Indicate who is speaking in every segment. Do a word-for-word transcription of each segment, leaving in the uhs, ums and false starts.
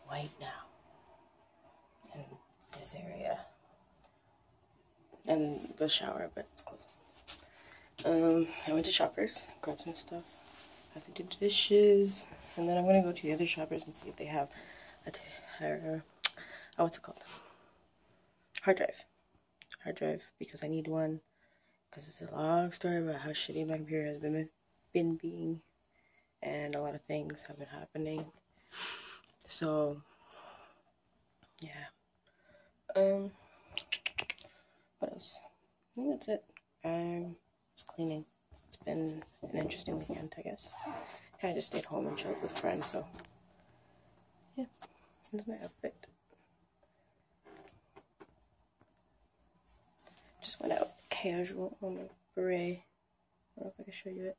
Speaker 1: white now in this area. And the shower, but it's closed. Um, I went to Shoppers, grabbed some stuff. I have to do dishes, and then I'm gonna go to the other Shoppers and see if they have a t oh, what's it called? Hard drive. Hard drive, because I need one. Because it's a long story about how shitty my computer has been been being, and a lot of things have been happening. So, yeah. Um. What else? I think that's it. I'm just cleaning. It's been an interesting weekend, I guess. Kind of just stayed home and chilled with a friend, so yeah, this is my outfit. Just went out casual on my beret. I don't know if I can show you it.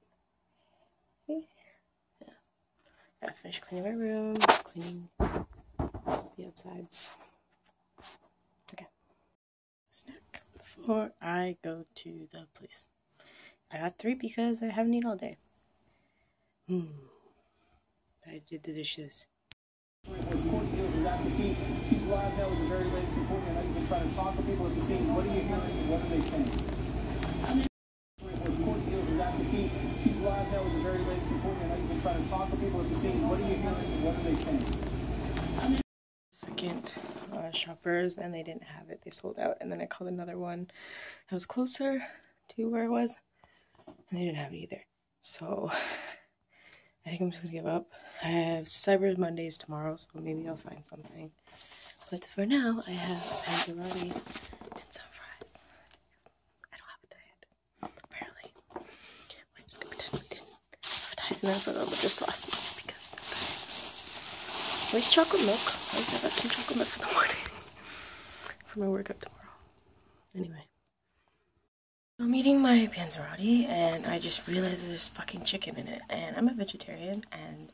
Speaker 1: Yeah. Gotta finish cleaning my room, cleaning the outsides. Okay. Snack before I go to the place. I got three because I haven't eaten all day. Hmm. I did the dishes.
Speaker 2: Courtney Hills is at the scene. She's live now. It's a very late Courtney. I know you've been trying to talk to people at the scene. What are you hearing and what are they saying? Courtney Hills is at the scene. She's live now. It's a very late Courtney. I know you've been trying to talk to people at the scene. What are you hearing and what are they saying?
Speaker 1: Second uh, Shoppers, and they didn't have it. They sold out. And then I called another one that was closer to where I was, and they didn't have it either. So I think I'm just gonna give up. I have Cyber Mondays tomorrow, so maybe I'll find something. But for now, I have a Panzerotti and some fries. I don't have a diet, apparently. I'm just gonna pretend we didn't have a diet, and then I'll with just sauces because I'm tired. Where's chocolate milk? I always have some chocolate milk for the morning for my workout tomorrow. Anyway. I'm eating my Panzerotti, and I just realized there's fucking chicken in it, and I'm a vegetarian, and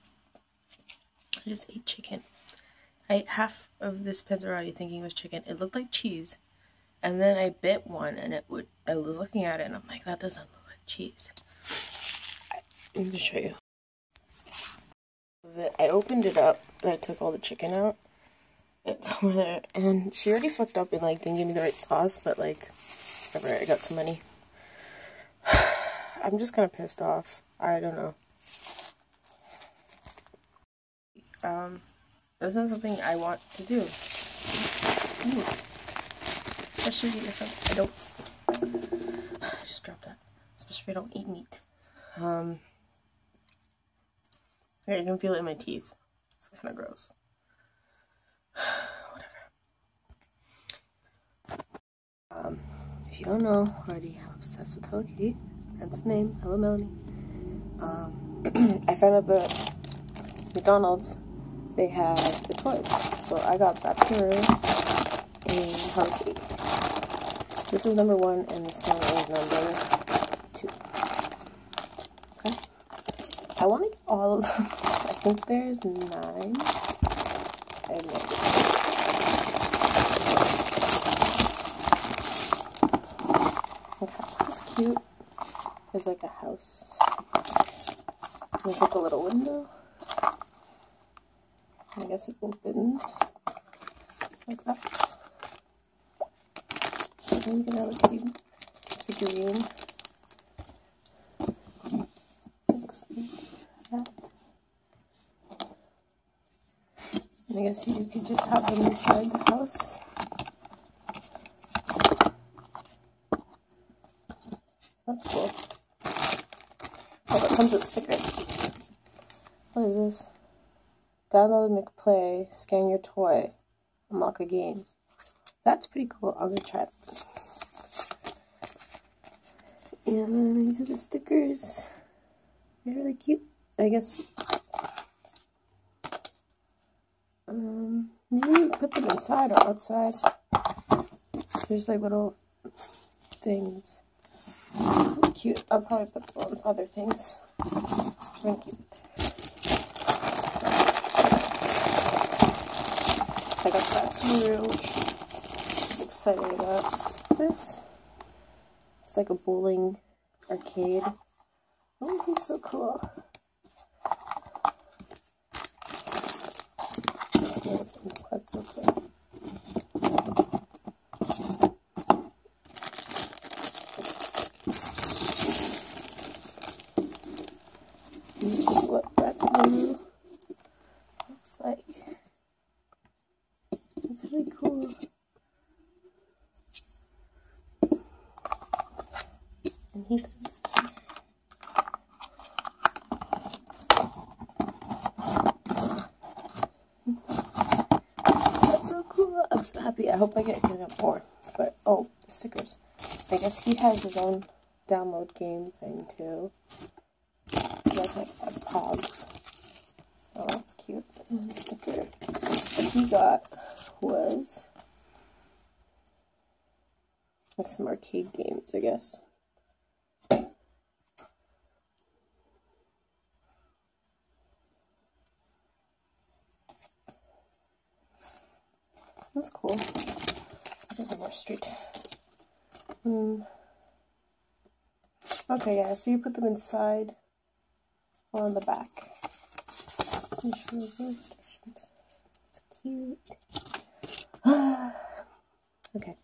Speaker 1: I just ate chicken. I ate half of this Panzerotti thinking it was chicken. It looked like cheese, and then I bit one, and it would. I was looking at it, and I'm like, that doesn't look like cheese. Let me show you. I opened it up, and I took all the chicken out. It's over there, and she already fucked up and like didn't give me the right sauce, but like. I got some money. I'm just kind of pissed off. I don't know. Um, that's not something I want to do. Ooh. Especially if I, I don't. I just dropped that. Especially if I don't eat meat. Um, I can feel it in my teeth. It's kind of gross. Whatever. Um. If you don't know already, I'm obsessed with Hello Kitty. Hence the name, Hello Melanie. Um, I found out that McDonald's, they have the toys. So I got Baptiste in Hello Kitty. This is number one, and this one is number two. Okay? I want to get all of them. I think there's nine. I have no idea. Cute. There's like a house. There's like a little window. I guess it opens like that. And then you can have a cute figurine. Looks like that. And I guess you could just have them inside the house. That's cool. Oh, it comes with stickers. What is this? Download McPlay, scan your toy, unlock a game. That's pretty cool. I'm gonna try that. And these are the stickers. They're really cute. I guess. Um, maybe put them inside or outside. There's like little things. It's cute. I'll probably put them on other things. I'm gonna keep it there. I got that too, which I'm excited about. What's this? It's like a bowling arcade. Oh, he's so cool. Sled sleds look like. This is what Ratatouille looks like. It's really cool. And he goes in there. That's so cool. I'm so happy. I hope I get hit up more. But, oh, the stickers. I guess he has his own download game thing, too. He has, like, a Pogs. Oh, that's cute. And the sticker that he got was, like, some arcade games, I guess. That's cool. There's a more street. Um, okay, yeah, so you put them inside or on the back. It's cute. Okay.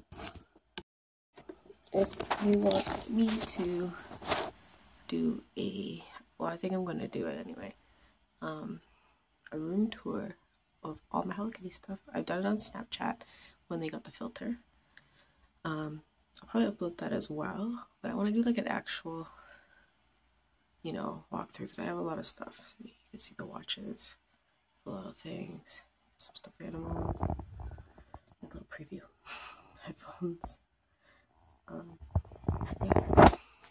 Speaker 1: If you want me to do a, well, I think I'm going to do it anyway, um, a room tour of all my Hello Kitty stuff. I've done it on Snapchat when they got the filter. Um, I'll probably upload that as well, but I want to do like an actual, you know, walkthrough because I have a lot of stuff. So you can see the watches, a lot of things, some stuffed animals, a little preview, headphones. Um, yeah.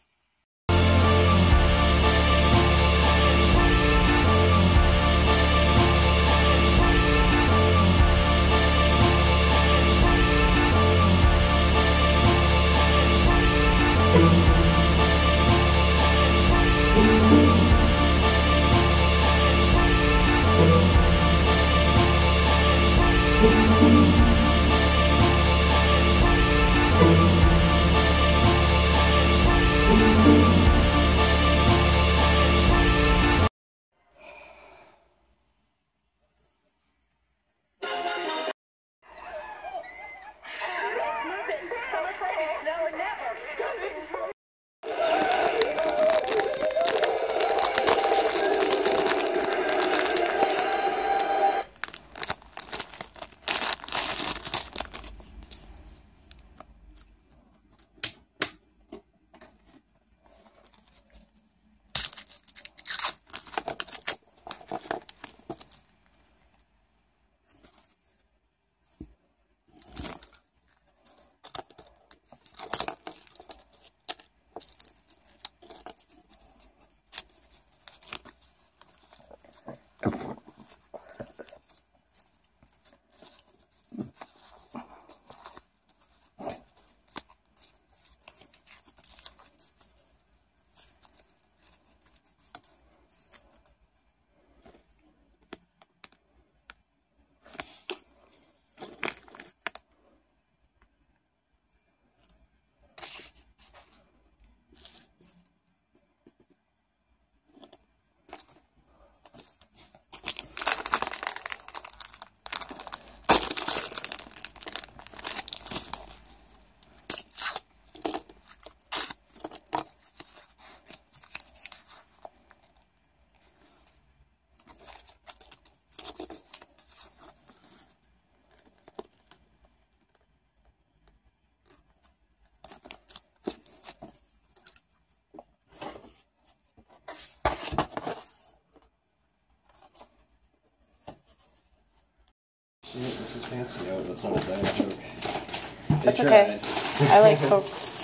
Speaker 3: Shit, this is fancy. Oh, that's not a Diet Coke. They
Speaker 1: That's
Speaker 3: tried.
Speaker 1: okay. I like Coke.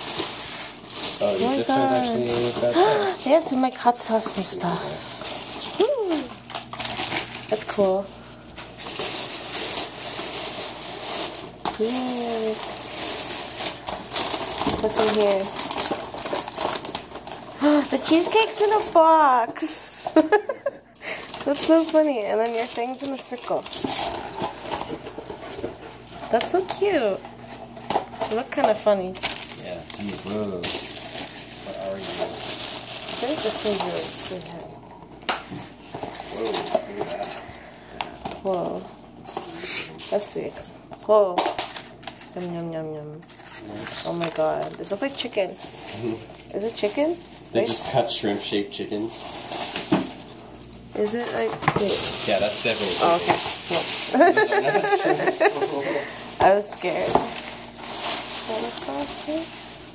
Speaker 3: Oh, you
Speaker 1: Oh my
Speaker 3: dipped it
Speaker 1: God.
Speaker 3: actually with that sauce.
Speaker 1: Yes, and my hot sauce and stuff. Woo. That's cool. Yay. What's in here? The cheesecake's in a box. That's so funny. And then your thing's in a circle. That's so cute. You look kind of funny.
Speaker 3: Yeah, geez, whoa. What are you?
Speaker 1: I think this one's really good.
Speaker 3: Whoa, look at that.
Speaker 1: Whoa. That's sweet. Oh. Yum, yum, yum, yum.
Speaker 3: Nice.
Speaker 1: Oh my god. This looks like chicken. Is it chicken?
Speaker 3: They
Speaker 1: Right?
Speaker 3: just cut shrimp-shaped chickens.
Speaker 1: Is it like... Wait.
Speaker 3: Yeah, that's definitely
Speaker 1: Oh,
Speaker 3: chicken.
Speaker 1: okay. No. I was scared. What sauce?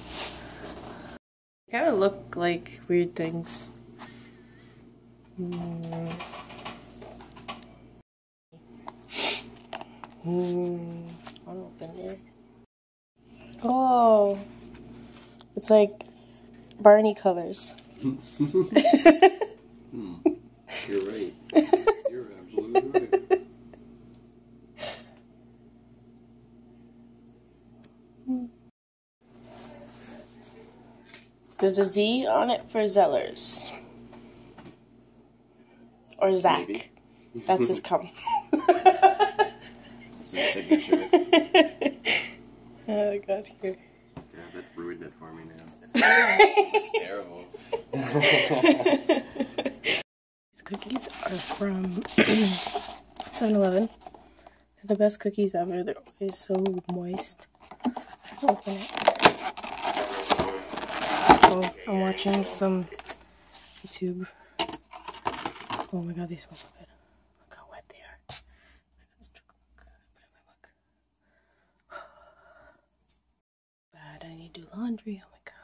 Speaker 1: They kind of look like weird things. Mm. Mm. I'll open it. Oh, it's like Barney colors.
Speaker 3: Hmm. You're right. You're absolutely right.
Speaker 1: There's a Z on it for Zellers. Or Zach.
Speaker 3: Maybe.
Speaker 1: That's his cum.
Speaker 3: That's his signature.
Speaker 1: Oh, I got here.
Speaker 3: Yeah, that ruined it for me now. It's terrible.
Speaker 1: These cookies are from seven eleven. They're the best cookies ever. They're always so moist. Open it. Oh, I'm watching some YouTube. Oh my god, these smell so good. Look how wet they are. Bad, I need to do laundry. Oh my god.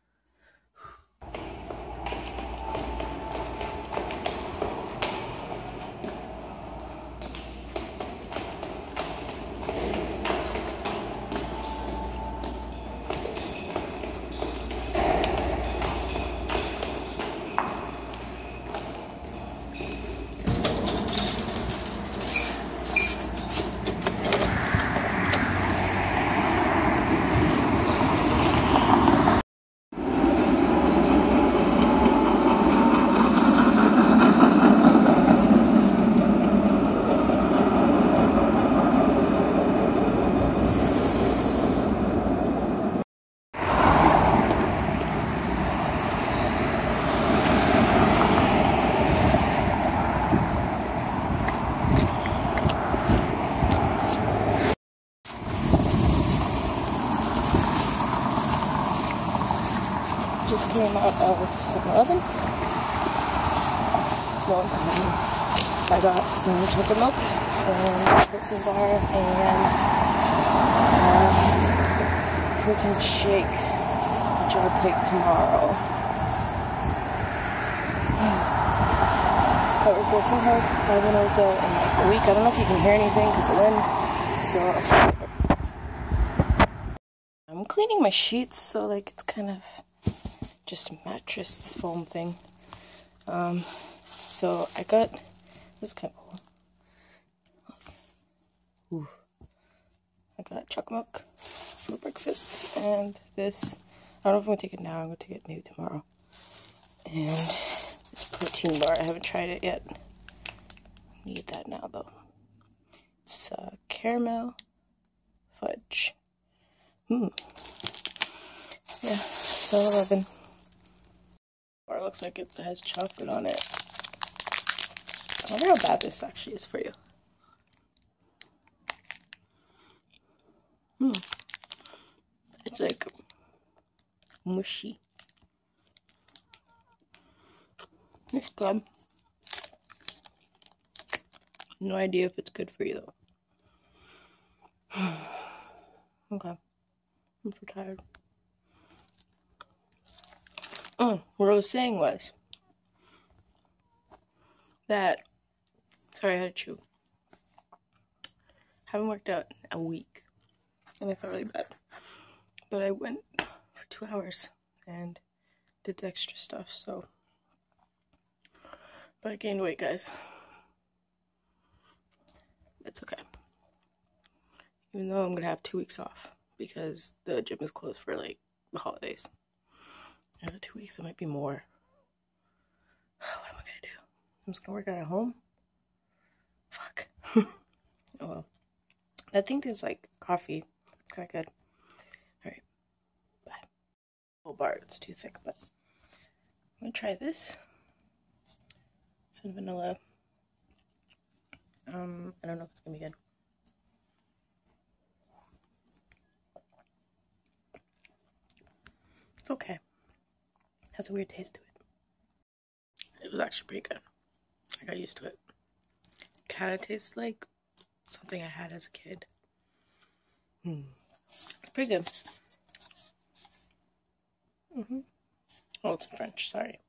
Speaker 1: Just came out of seven eleven. So um, I got some chocolate milk and a protein bar and uh, protein shake, which I'll take tomorrow. I worked out so hard. I haven't worked out in like a week. I don't know if you can hear anything because the wind. So I'll stop. I'm cleaning my sheets, so like it's kind of just a mattress foam thing. Um, so I got, this is kind of cool. Ooh. I got chocolate milk for breakfast, and this, I don't know if I'm going to take it now, I'm going to take it maybe tomorrow. And this protein bar, I haven't tried it yet. Need that now though. It's uh, caramel fudge. Hmm. Yeah, so eleven. Bar looks like it has chocolate on it. I wonder how bad this actually is for you. Hmm. It's like mushy. It's good. No idea if it's good for you though. Okay. I'm so tired. Oh, what I was saying was that, sorry, I had to chew. Haven't worked out in a week, and I felt really bad. But I went for two hours and did the extra stuff, so. But I gained weight, guys. It's okay. Even though I'm gonna have two weeks off because the gym is closed for like the holidays. Another two weeks, it might be more. What am I gonna do? I'm just gonna work out at home? Fuck. Oh well. That thing tastes like coffee. It's kinda good. Alright. Bye. Whole bar, it's too thick, but I'm gonna try this. Some vanilla. Um, I don't know if it's gonna be good. It's okay. It has a weird taste to it. It was actually pretty good. I got used to it. It kind of tastes like something I had as a kid. Hmm. Pretty good. Mm-hmm. Oh, it's French. Sorry.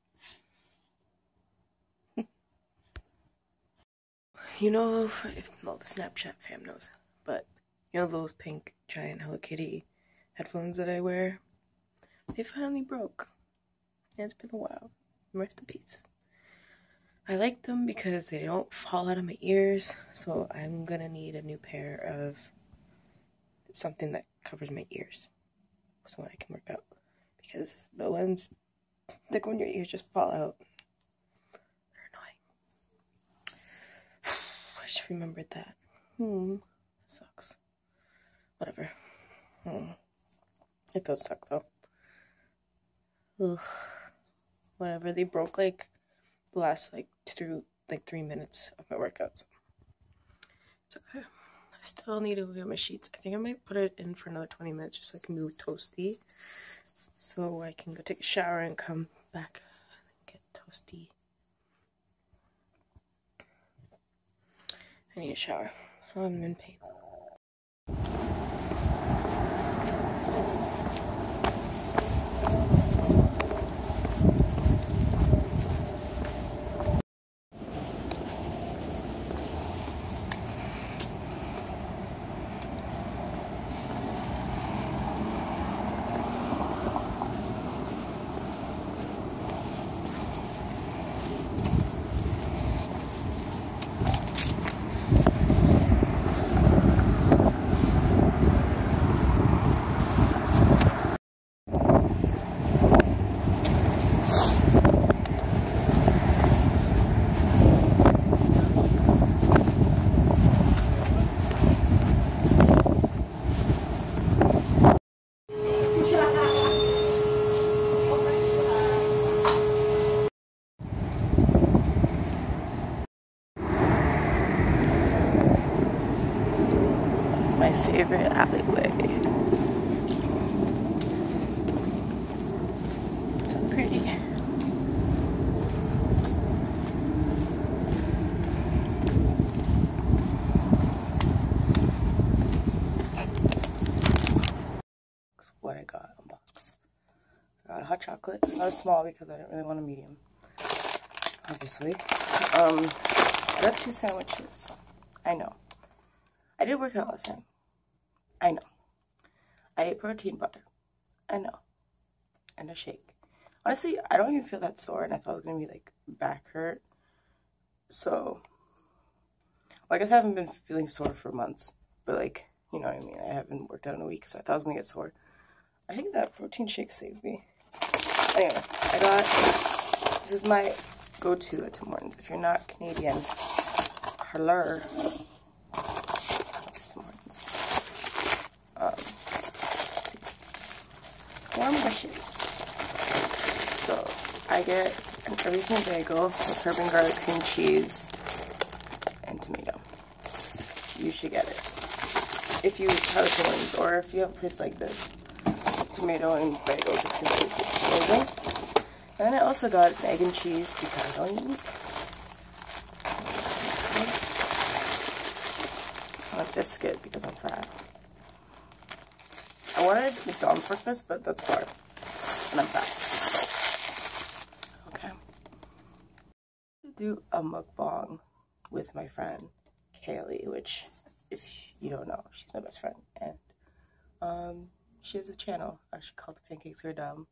Speaker 1: You know, if well, the Snapchat fam knows, but you know those pink giant Hello Kitty headphones that I wear? They finally broke. Yeah, it's been a while. Rest in peace. I like them because they don't fall out of my ears, so I'm gonna need a new pair of something that covers my ears so I can work out. Because the ones that go in your ears just fall out. They're annoying. I just remembered that. Hmm. That sucks. Whatever. Hmm. It does suck though. Ugh. Whatever. They broke like the last like two, like three minutes of my workout. So it's okay. I still need to get my sheets. I think I might put it in for another twenty minutes just so I can move toasty. So I can go take a shower and come back and get toasty. I need a shower. I'm in pain. My favorite alleyway. So pretty. That's what I got unboxed. I got a hot chocolate. Not a small because I didn't really want a medium. Obviously. Um, I got two sandwiches. I know. I did work out last night. I know. I ate protein butter. I know. And a shake. Honestly, I don't even feel that sore, and I thought it was going to be, like, back hurt. So, well, I guess I haven't been feeling sore for months. But, like, you know what I mean? I haven't worked out in a week, so I thought I was going to get sore. I think that protein shake saved me. Anyway, I got, this is my go-to at Tim Hortons. If you're not Canadian, hello. Um, warm dishes. So I get an everything bagel with herb and garlic cream cheese and tomato. You should get it if you have a Tim, or if you have a place like this. Tomato and bagels is amazing. And then I also got an egg and cheese because I don't eat meat. And a biscuit because I'm fat. I wanted McDonald's breakfast, but that's far. And I'm fat. Okay. To do a mukbang with my friend Kaylee, which, if you don't know, she's my best friend. And um, she has a channel actually called The Pancakes Are Dumb.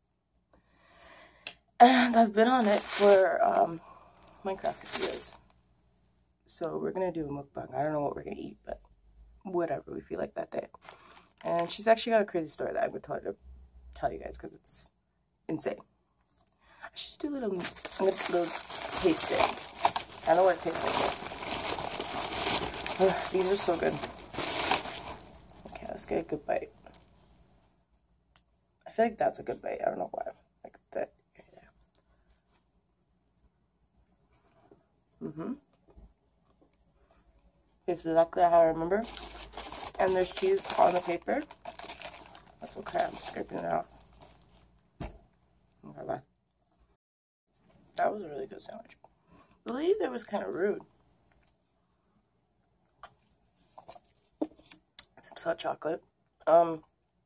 Speaker 1: And I've been on it for um, Minecraft videos. So we're gonna do a mukbang. I don't know what we're gonna eat, but whatever we feel like that day. And she's actually got a crazy story that I'm going to tell her to tell you guys because it's insane. I should just do a little, a little tasting. I don't know what it tastes like. Ugh, these are so good. Okay, let's get a good bite. I feel like that's a good bite. I don't know why. Like that. Mm-hmm. It's exactly how I remember. And there's cheese on the paper. That's okay, I'm scraping it off. my bad. That was a really good sandwich. The lady there was kind of rude. Some hot chocolate. Um,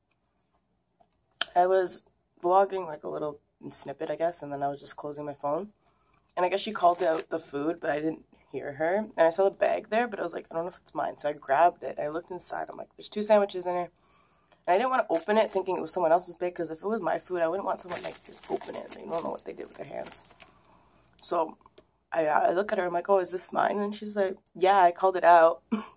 Speaker 1: I was vlogging like a little snippet, I guess, and then I was just closing my phone. And I guess she called out the food, but I didn't hear her. And I saw the bag there, but I was like, I don't know if it's mine. So I grabbed it. I looked inside. I'm like, there's two sandwiches in here. And I didn't want to open it thinking it was someone else's bag, because if it was my food, I wouldn't want someone like just open it. They don't know what they did with their hands. So I, I look at her. I'm like, oh, is this mine? And she's like, yeah, I called it out.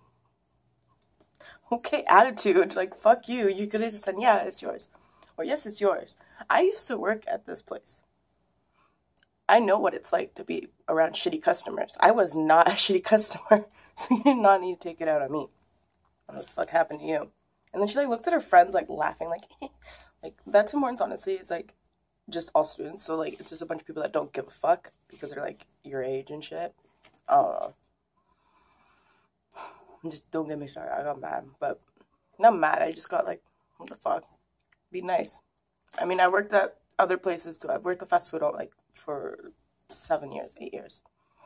Speaker 1: Okay, attitude. Like, fuck you. You could have just said, yeah, it's yours. Or yes, it's yours. I used to work at this place. I know what it's like to be around shitty customers. I was not a shitty customer, so you did not need to take it out on me. What the fuck happened to you? And then she like looked at her friends like laughing, like, like that Tim Hortons honestly is like just all students. So like it's just a bunch of people that don't give a fuck because they're like your age and shit. I don't know. Just don't get me started. I got mad, but not mad. I just got like, what the fuck? Be nice. I mean, I worked at other places too. I've worked at fast food all, like for seven years, eight years.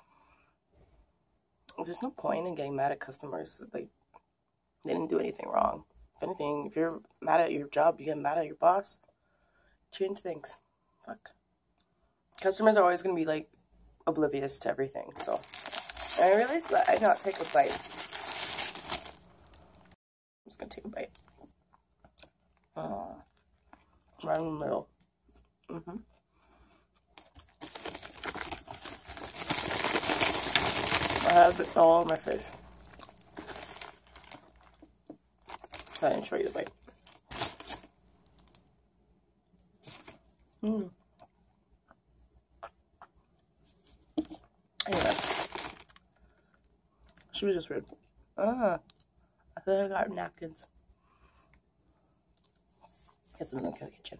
Speaker 1: There's no point in getting mad at customers. Like, they didn't do anything wrong. If anything, if you're mad at your job, you get mad at your boss. Change things. Fuck. Customers are always gonna be like oblivious to everything. So, and I realized that I not take a bite. I'm just gonna take a bite. Uh, right in the middle. Mm-hmm. I have it all on my face. I didn't show you the bite. Mmm. Anyway. She was just rude. Ah. I think I got napkins. Guess I'm gonna go to the kitchen.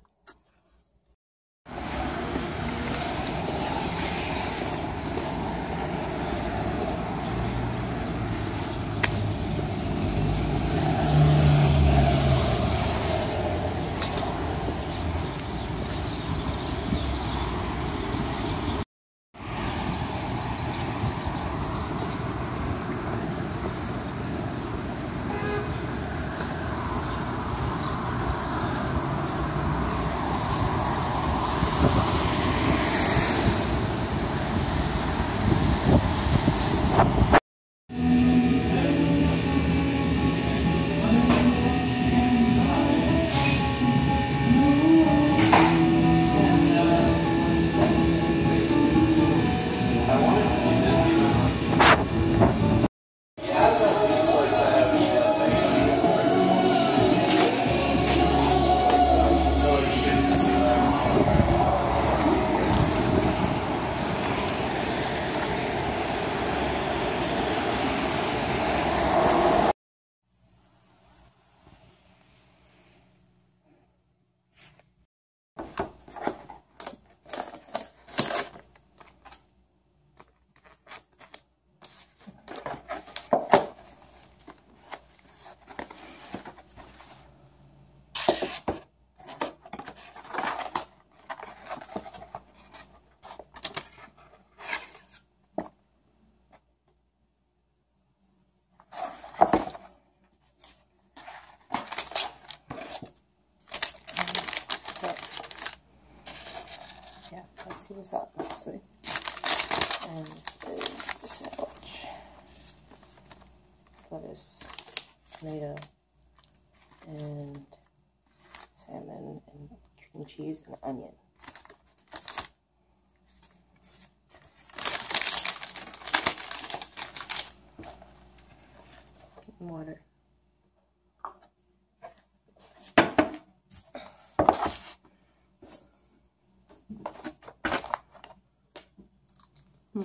Speaker 1: This up, obviously. And this is the sandwich. It's lettuce, tomato, and salmon, and cream cheese, and onion. Water. Hmm.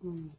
Speaker 1: Mm.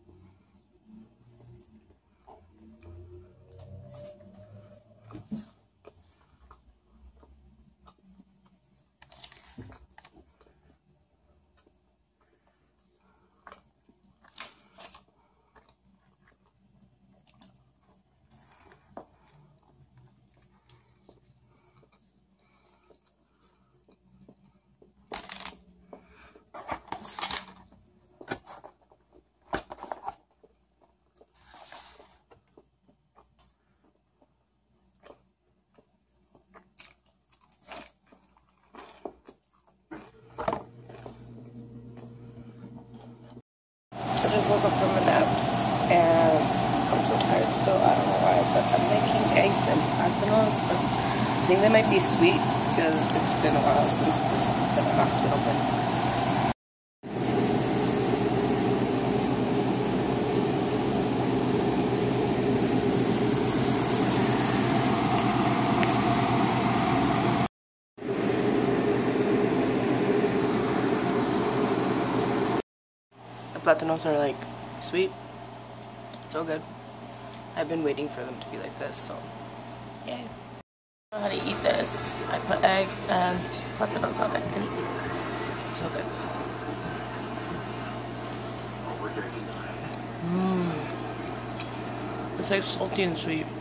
Speaker 1: I just woke up from a nap and I'm so tired still. I don't know why, but I'm making eggs and platanos. But I think they might be sweet because it's been a while since this has been a hospital bin. Platanos are like sweet, so good. I've been waiting for them to be like this, so yay. I don't know how to eat this. I put egg and platanos on it and eat it. So good. Mmm. It's like salty and sweet.